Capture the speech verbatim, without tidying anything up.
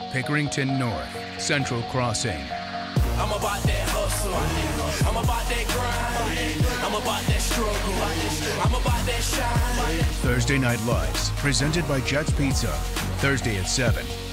Pickerington North, Central Crossing. I'm about that hustle. I'm about that grind. I'm about that struggle. I'm about that shine. Thursday Night Lights, presented by Jets Pizza. Thursday at seven.